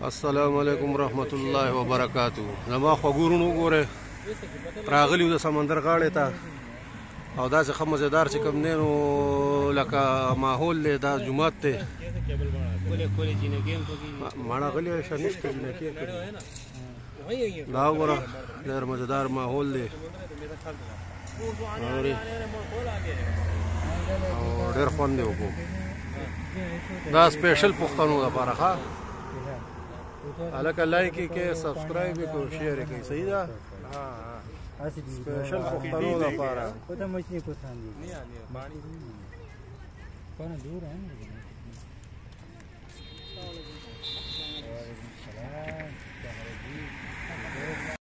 السلام علیکم ورحمت الله وبرکاتو. زما خوګورونو ګوره راغلیو د سمندر غاړې ته او داسې ښه مزیدار چې کوم دی نو لکه ماحول دی دا جومات دی ماړه غلی شه نشته جنکې دا وګوره ډېر مزیدار ماحول دی او ډېر خوند دی وکړو دا سپیشل پښتنو لپاره ښه هلکه لایک یې کړئ سبسکرایب یې کړئ شیر یې کړئ صحیح ده سپیشل پښتنو لپاره دور ہے